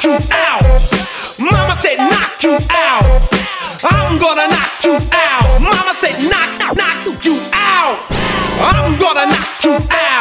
you out. Mama said knock you out. I'm gonna knock you out. Mama said knock you out. I'm gonna knock you out.